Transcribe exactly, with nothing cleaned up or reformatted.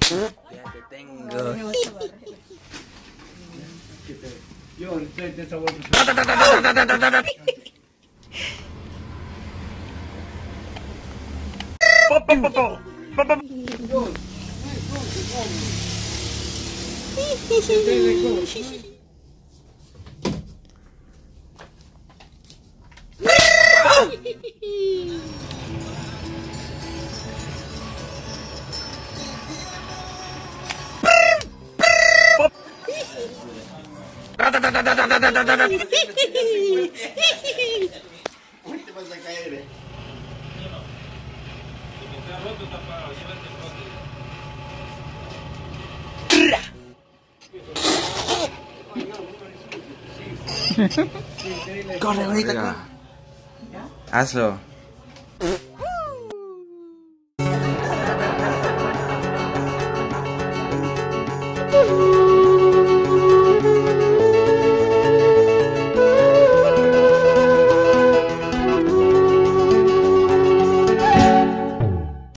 Ya te tengo. Yo, de esa bolsa. Te vas a caer. Corre, bonita, corre. Hazlo. Woo!